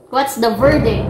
What's the verdict?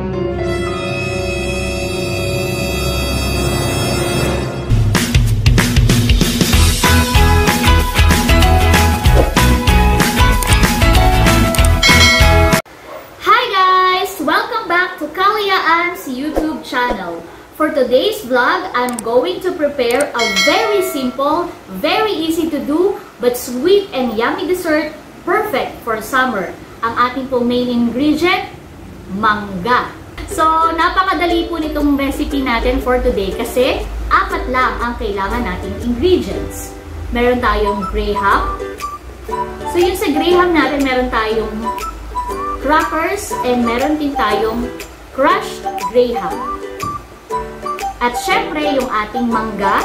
Hi guys! Welcome back to Kaliaan's YouTube channel. For today's vlog, I'm going to prepare a very simple, very easy to do, but sweet and yummy dessert perfect for summer. Ang ating pong main ingredient, mangga. So, napakadali po nitong recipe natin for today kasi 4 lang ang kailangan nating ingredients. Meron tayong graham. So, yun sa graham natin, meron tayong crackers and meron din tayong crushed graham. At syempre, yung ating mangga.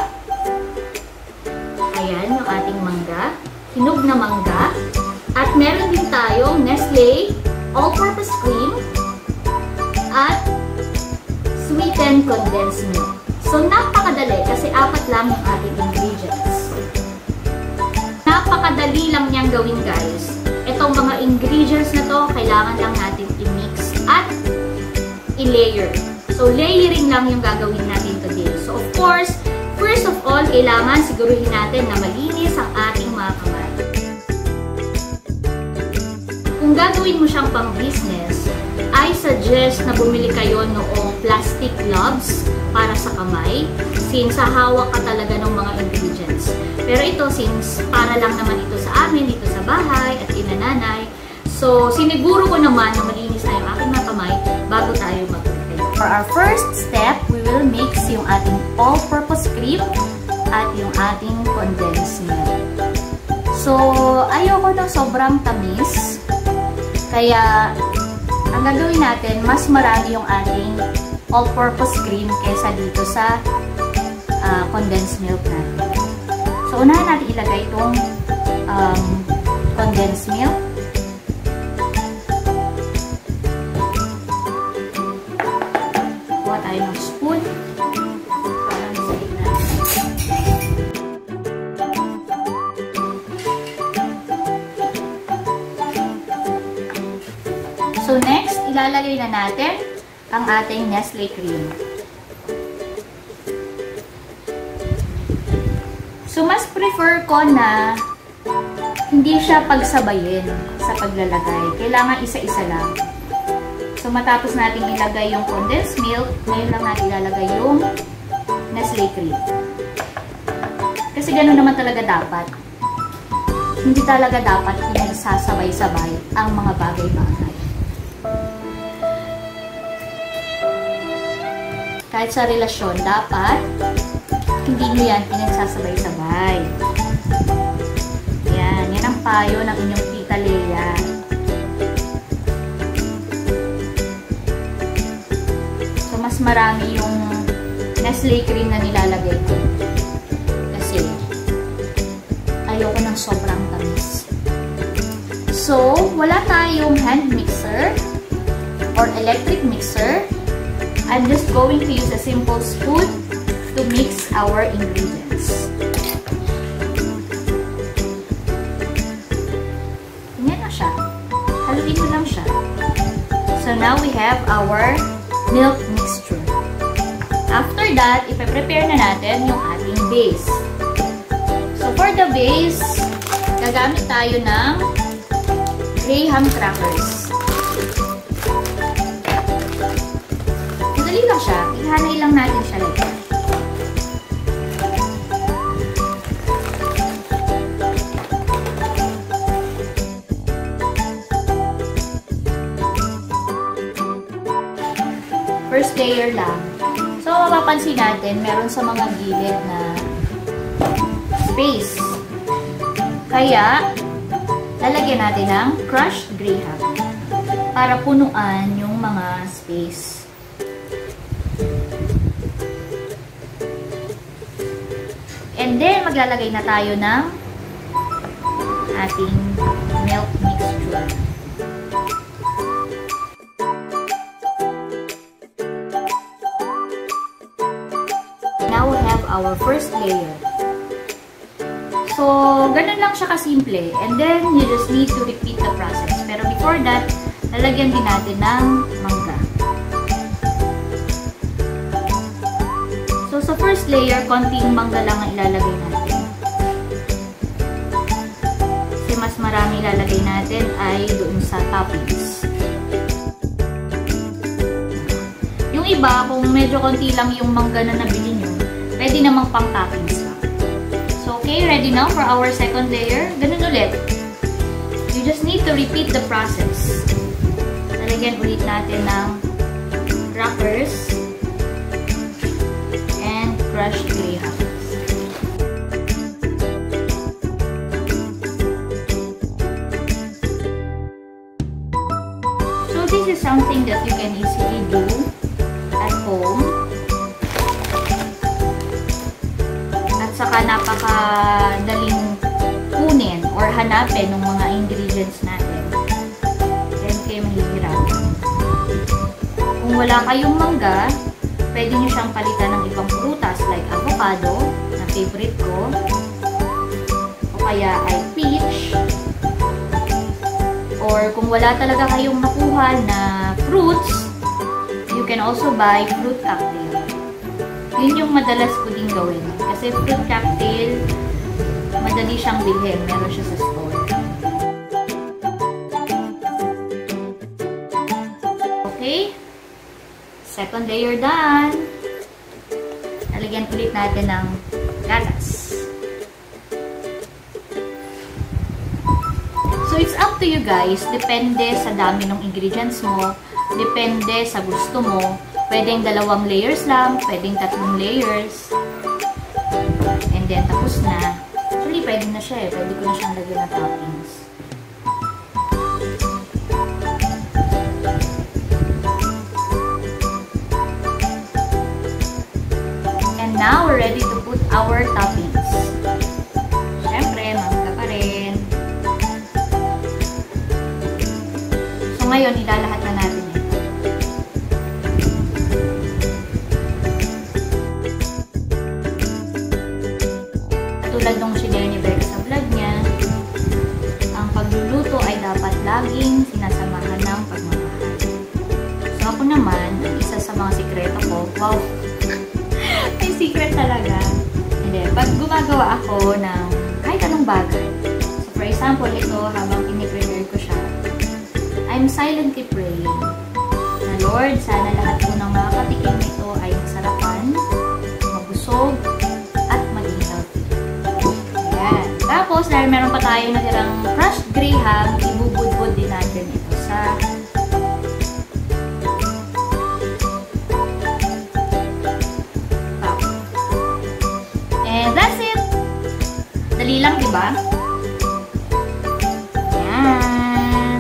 Ayan, yung ating mangga. Hinog na mangga. At meron din tayong Nestle all-purpose cream at sweetened condensed milk. So, napakadali kasi 4 lang yung ating ingredients. Napakadali lang niyang gawin, guys. Itong mga ingredients na to, kailangan lang natin i-mix at i-layer. So, layering lang yung gagawin natin today. So, of course, first of all, kailangan siguruhin natin na malinis ang ating mga kamay. Kung gagawin mo siyang pang-business, I suggest na bumili kayo noong plastic gloves para sa kamay since hahawak ka talaga ng mga ingredients. Pero ito, since para lang naman ito sa amin, dito sa bahay at inananay, so siniguro ko naman na malinis na yung aking mga kamay bago tayo mag-prepare. For our first step, we will mix yung ating all-purpose cream at yung ating condensed milk. So, ayoko ng sobrang tamis. Kaya, ang gagawin natin, mas marami yung ating all-purpose cream kaysa dito sa condensed milk natin. So, unahan natin ilagay itong condensed milk. Kuha tayo ng spoon. Parang sa gitna. So, next, ilalagay na natin ang ating Nestle cream. So, mas prefer ko na hindi siya pagsabayin sa paglalagay. Kailangan isa-isa lang. So, matapos natin ilagay yung condensed milk, ngayon lang natin ilalagay yung Nestle cream. Kasi gano'n naman talaga dapat. Hindi talaga dapat pinagsasabay-sabay ang mga bagay-bagay. Kahit sa relasyon, dapat hindi nyo yan pinagsasabay-sabay. Yan. Yan ang payo ng inyong tita Leia. So, mas marami yung Nestle cream na nilalagay ko. Kasi, ayoko ng sobrang tamis. So, wala tayong hand mixer or electric mixer. I'm just going to use a simple spoon to mix our ingredients. Ganyan na siya. Haluin mo lang siya. So now we have our milk mixture. After that, ipe-prepare na natin yung ating base. So for the base, gagamit tayo ng graham crackers. Madali lang siya. Ihanay lang natin siya like that. First layer lang. So, mapapansin natin, meron sa mga gilid na space. Kaya, lalagyan natin ng crushed graham para punuan yung mga space. And then, maglalagay na tayo ng ating milk mixture. Now, we have our first layer. So, ganun lang siya kasimple. And then, you just need to repeat the process. Pero before that, lalagyan din natin ng mangga. So, sa first layer, konting mangga lang ang ilalagay natin. Kasi mas marami ilalagay natin ay doon sa toppings. Yung iba, kung medyo konti lang yung mangga na nabili nyo, pwede namang pang toppings lang. So, okay, ready now for our second layer. Ganun ulit. You just need to repeat the process. Lalagyan ulit natin ng crackers and crushed graham. So, this is something that you can easily do at home. At saka napakadaling kunin or hanapin ng mga ingredients natin. Then kayo mahihirapan. Kung wala kayong mangga, pwede nyo siyang palitan ng ibang prutas like avocado, na favorite ko, o kaya ay peach, or kung wala talaga kayong makuha na fruits, you can also buy fruit cocktail. Yun yung madalas ko din gawin. Kasi fruit cocktail, madali siyang bilhin. Meron siya sa store. Okay. Second layer done. Lalagyan ulit natin ng gatas. So, it's up to you guys. Depende sa dami ng ingredients mo. Depende sa gusto mo. Pwedeng 2 layers lang. Pwedeng 3 layers. And then, tapos na. Actually, pwede na siya eh. Pwede ko na siyang lagyan ng toppings. And now, we're ready to put our toppings. Siyempre, mangga pa rin. So, ngayon, ilalahat na natin ito. Tulad nung sinare ni Becca sa vlog niya, ang pagluluto ay dapat laging sinasamahan ng pagmamahal. So ako naman, isa sa mga sikreto ko, wow, may secret talaga. Hindi, pag gumagawa ako ng kahit anong bagay, so for example, ito, habang piniprepare ko siya, I'm silently praying na Lord, sana lahat po ng makakatikim nito ay masarapan, mabusog, tapos, dahil meron pa tayong natirang crushed graham, ibubudbud din natin ito sa top. And that's it! Dali lang, diba? Ayan.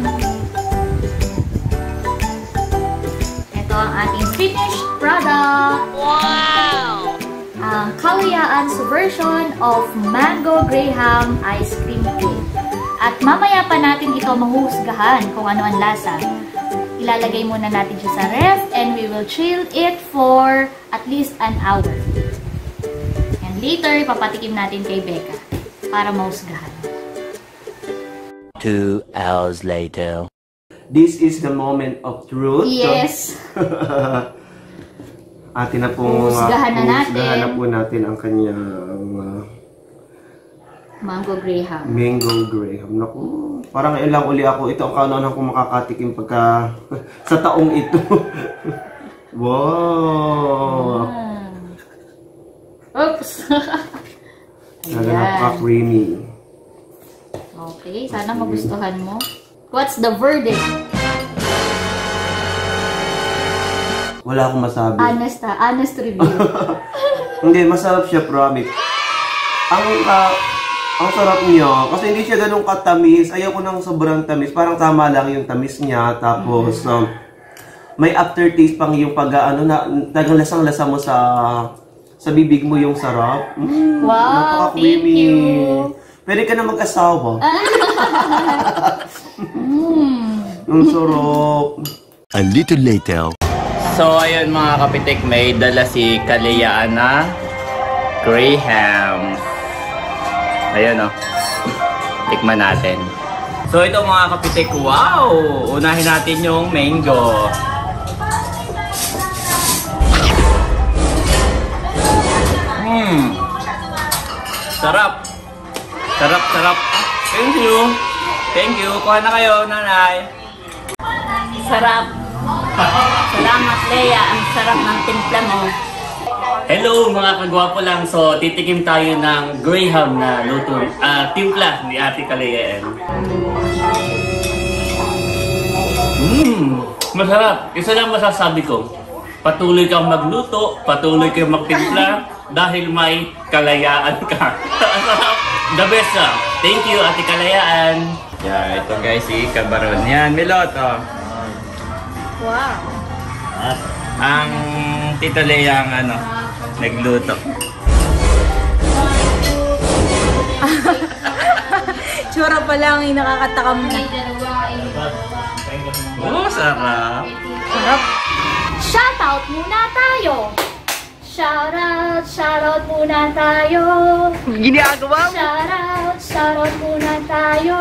Ito ang ating finished product! Wow! Ang Kalayaan's version of Mango Graham Ice Cream Cake. At mamaya pa natin ito mahusgahan kung ano ang lasa. Ilalagay muna natin siya sa ref and we will chill it for at least an hour. And later, papatikim natin kay Becca para mahusgahan. 2 hours later. This is the moment of truth. Yes. Atin na po husgahan na po natin ang kanyang Mango Graham. Mango Graham. Naku, parang ngayon lang uli ako. Ito ang kaunaan kong makakatikim pagka sa taong ito. Wow! Oops! Napaka-creamy. Okay, sana magustuhan mo. What's the verdict? Wala akong masabi. Honest review. Hindi, masarap siya, promise. Ang sarap niya, kasi hindi siya ganun katamis. Ayaw ko ng sobrang tamis. Parang tama lang yung tamis niya. Tapos, may aftertaste pang yung pag-ano na lasang-lasa mo sa bibig mo yung sarap. Wow, thank you. Pwede ka na mag-asawa. Ang sarap. A little later. So, ayun mga kapitik, may dala si Kalayaan na Graham. Ayun o. Tikman natin. So ito mga kapitik, wow! Unahin natin yung mango. Sarap! Sarap, sarap! Thank you! Thank you! Kuha na kayo, nanay! Sarap. Salamat, Leia. Ang sarap ng timpla mo. Hello mga kagwapo lang! So titikim tayo ng Graham na luto, timpla ni Ate Kalayan. Masarap! Isa lang masasabi ko. Patuloy kang magluto, patuloy kang magtimpla dahil may kalayaan ka. The best ah. Thank you Ate Kalayaan. Yeah, ito guys si Kabaron. Yan, Milot oh. Wow. Ang Tita Lea ang nagluto. Tsura pa lang yung nakakatakam na. Oh, sarap. Sarap. Shoutout muna tayo. Shoutout muna tayo. Ginagawa mo? Shoutout muna tayo.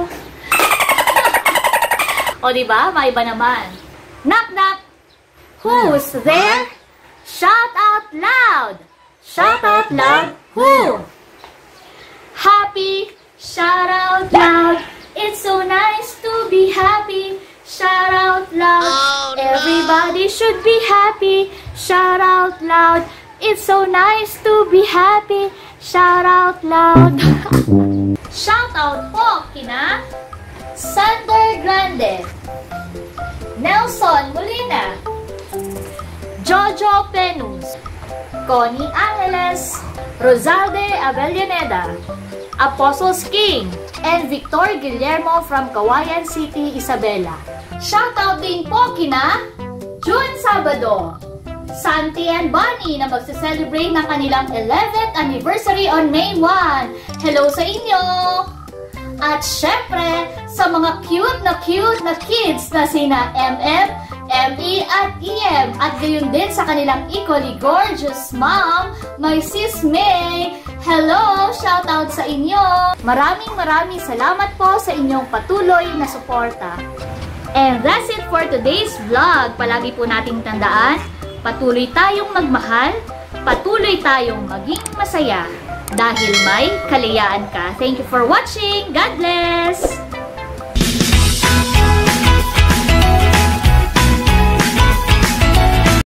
O diba, may iba naman. Knock knock. Who's there? Shout out loud. Shout out loud. Who? Happy. Shout out loud. It's so nice to be happy. Shout out loud. Everybody should be happy. Shout out loud. It's so nice to be happy. Shout out loud. Shout out po kina Sander Grande, Nelson Molina, Jojo Penus, Connie Angeles, Rosalde Avellaneda, Apostles King, and Victor Guillermo from Kawayan City, Isabela. Shoutout din po kina June Sabado, Santi and Bonnie na magse-celebrate ng kanilang 11th anniversary on May 1. Hello sa inyo! At syempre, sa mga cute na kids na sina MM, ME at EM. At gayon din sa kanilang equally gorgeous mom, my sis May. Hello! Shoutout sa inyo! Maraming salamat po sa inyong patuloy na suporta. And that's it for today's vlog. Palagi po nating tandaan, patuloy tayong magmahal, patuloy tayong maging masaya. Dahil may kalayaan ka. Thank you for watching. God bless!